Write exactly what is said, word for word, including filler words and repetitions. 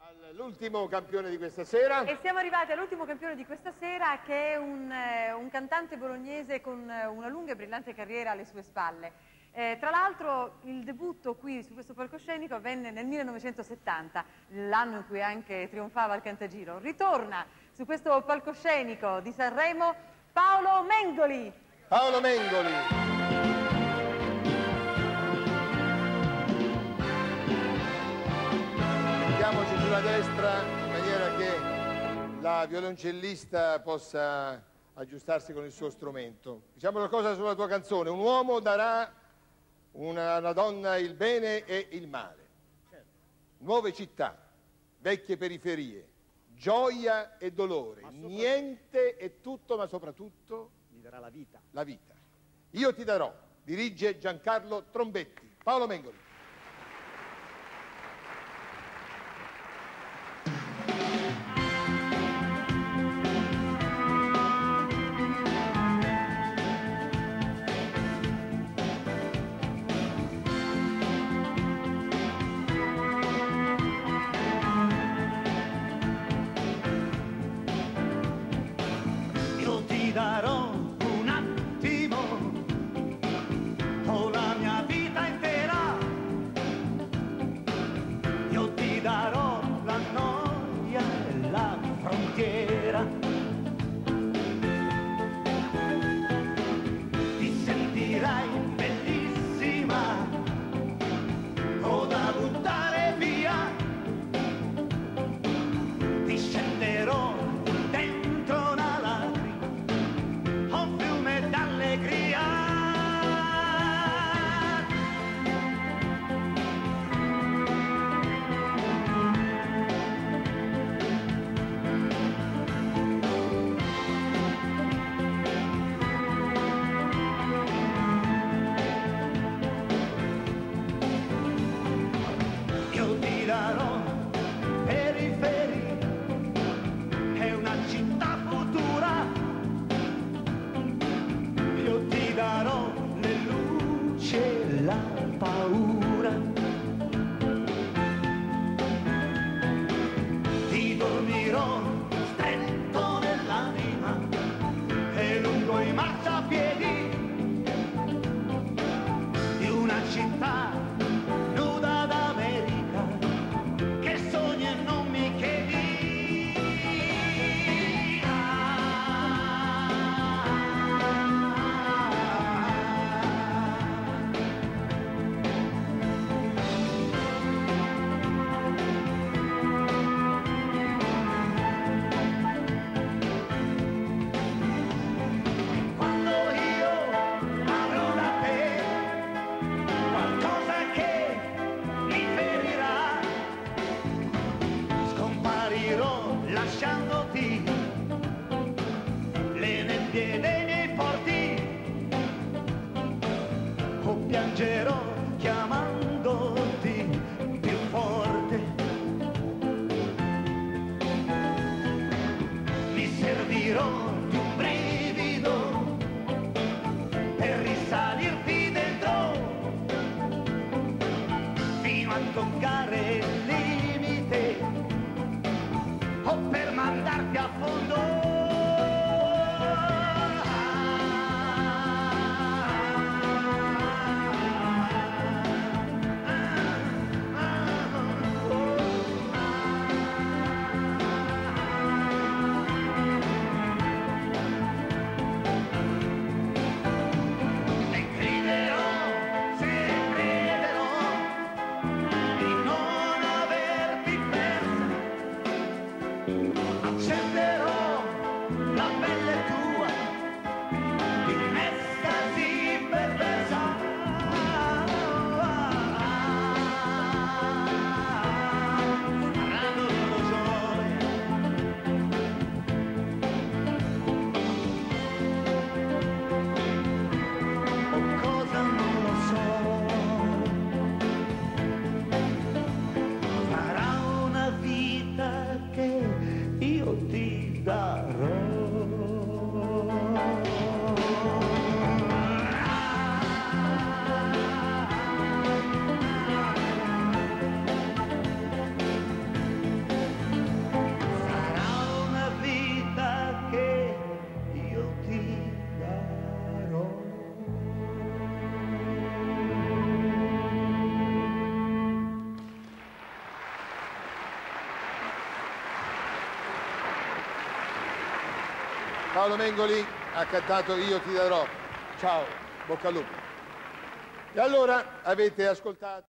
L'ultimo campione di questa sera. E siamo arrivati all'ultimo campione di questa sera, che è un, eh, un cantante bolognese con una lunga e brillante carriera alle sue spalle. Eh, tra l'altro il debutto qui su questo palcoscenico avvenne nel millenovecentosettanta, l'anno in cui anche trionfava al Cantagiro. Ritorna su questo palcoscenico di Sanremo Paolo Mengoli. Paolo Mengoli. Mettiamoci sulla destra in maniera che la violoncellista possa aggiustarsi con il suo strumento. Diciamo una cosa sulla tua canzone: un uomo darà una, una donna il bene e il male. Nuove città, vecchie periferie, gioia e dolore, niente e tutto, ma soprattutto mi darà la vita. La vita. Io ti darò, dirige Giancarlo Trombetti. Paolo Mengoli. Io ti darò un attimo o la mia vita intera, io ti darò la noia e la frontiera, ti sentirai bellissima o da buttare via, ti scenderò dentro una lacrima, un fiume d'allegria. Paolo Mengoli ha cantato Io ti darò. Ciao, bocca al lupo. E allora avete ascoltato...